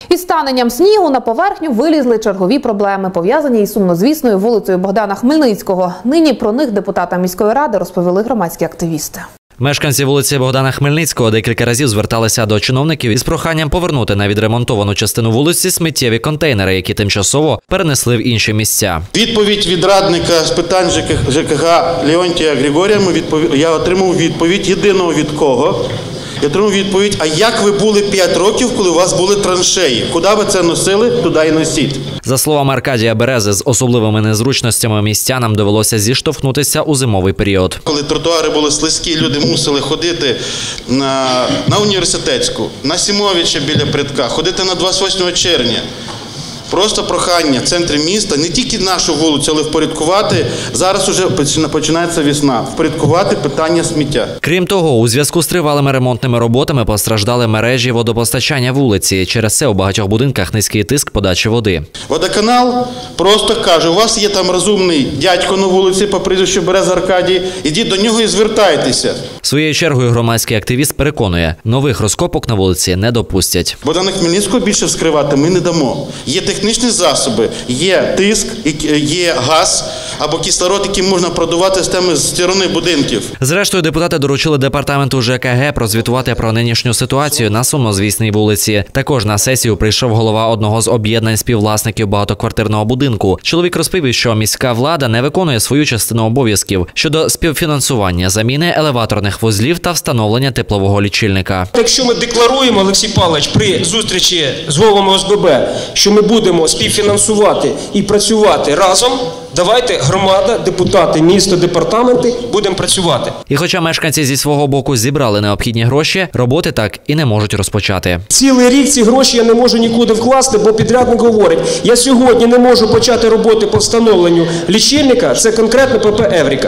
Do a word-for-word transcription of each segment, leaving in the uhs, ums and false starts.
Із станенням снігу на поверхню вилізли чергові проблеми, пов'язані із сумнозвісною вулицею Богдана Хмельницького. Нині про них депутатам міської ради розповіли громадські активісти. Мешканці вулиці Богдана Хмельницького декілька разів зверталися до чиновників із проханням повернути на відремонтовану частину вулиці сміттєві контейнери, які тимчасово перенесли в інші місця. Відповідь від радника з питань ЖКГ Леонтія Григорія я отримав відповідь єдиного від кого. Я отримав відповідь, а як ви були п'ять років, коли у вас були траншеї? Куди ви це носили, туди і носіть. За словами Аркадія Берези, з особливими незручностями містянам довелося зіштовхнутися у зимовий період. Коли тротуари були слизькі, люди мусили ходити на, на Університетську, на Сімовича біля Прядка, ходити на двадцять восьмого червня. Просто прохання в центрі міста, не тільки нашу вулицю, але впорядкувати, зараз уже починається весна, впорядкувати питання сміття. Крім того, у зв'язку з тривалими ремонтними роботами постраждали мережі водопостачання вулиці. Через це у багатьох будинках низький тиск подачі води. Водоканал просто каже, у вас є там розумний дядько на вулиці по прізвищу Береза Аркадій, ідіть до нього і звертайтеся. Своєю чергою громадський активіст переконує, нових розкопок на вулиці не допустять. Богдана Хмельницького більше вскривати ми не дамо. Є технічні засоби, є тиск, є газ або кислород, який можна продувати з теми сторони будинків. Зрештою, депутати доручили департаменту ЖКГ прозвітувати про нинішню ситуацію на сумнозвісній вулиці. Також на сесію прийшов голова одного з об'єднань співвласників багатоквартирного будинку. Чоловік розповів, що міська влада не виконує свою частину обов'язків щодо співфінансування заміни елеваторних вузлів та встановлення теплового лічильника. Якщо ми декларуємо, Олексій Павлович, при зустрічі з головами О С Б Б, що ми будемо співфінансувати і працювати разом, давайте громада, депутати, місто, департаменти будемо працювати. І хоча мешканці зі свого боку зібрали необхідні гроші, роботи так і не можуть розпочати. Цілий рік ці гроші я не можу нікуди вкласти, бо підрядник говорить, я сьогодні не можу почати роботи по встановленню лічильника, це конкретно П П «Евріка».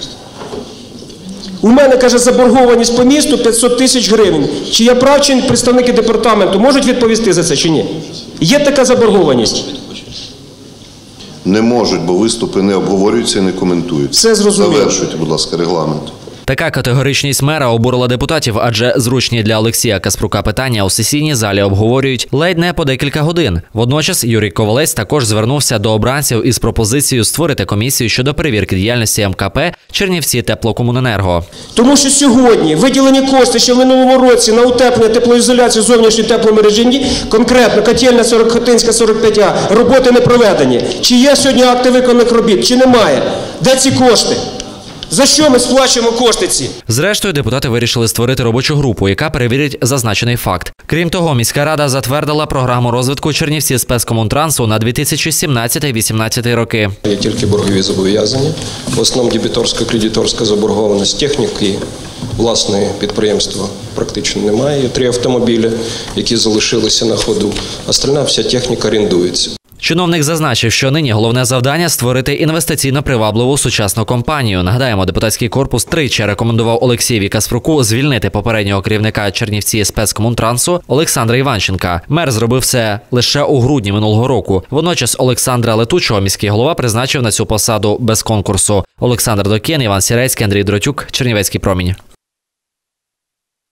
У мене, каже, заборгованість по місту п'ятсот тисяч гривень. Чи я прав, чи представники департаменту можуть відповісти за це, чи ні? Є така заборгованість? Не можуть, бо виступи не обговорюються і не коментуються. Все зрозуміло. Завершуйте, будь ласка, регламент. Така категоричність мера обурила депутатів, адже зручні для Олексія Каспрука питання у сесійній залі обговорюють ледь не по декілька годин. Водночас Юрій Ковалець також звернувся до обранців із пропозицією створити комісію щодо перевірки діяльності М К П «Чернівці теплокомуненерго». Тому що сьогодні виділені кошти ще в минулому році на утеплення теплоізоляції зовнішньої тепломережі, конкретно котельня Хотинська сорок п'ять А, роботи не проведені. Чи є сьогодні акти виконаних робіт, чи немає? Де ці кошти? За що ми сплачуємо кошти ці? Зрештою, депутати вирішили створити робочу групу, яка перевірить зазначений факт. Крім того, міська рада затвердила програму розвитку Чернівці спецкомунтрансу на дві тисячі сімнадцятий - дві тисячі вісімнадцятий роки. Є тільки боргові зобов'язання, в основному дебіторсько-кредиторська заборгованість, техніки власної підприємства практично немає. Є три автомобілі, які залишилися на ходу. Остальна вся техніка орендується. Чиновник зазначив, що нині головне завдання – створити інвестиційно привабливу сучасну компанію. Нагадаємо, депутатський корпус тричі рекомендував Олексієві Каспруку звільнити попереднього керівника Чернівці спецкомунтрансу Олександра Іванченка. Мер зробив це лише у грудні минулого року. Водночас Олександра Летучого міський голова призначив на цю посаду без конкурсу. Олександр Докін, Іван Сірецький, Андрій Дротюк, Чернівецький промінь.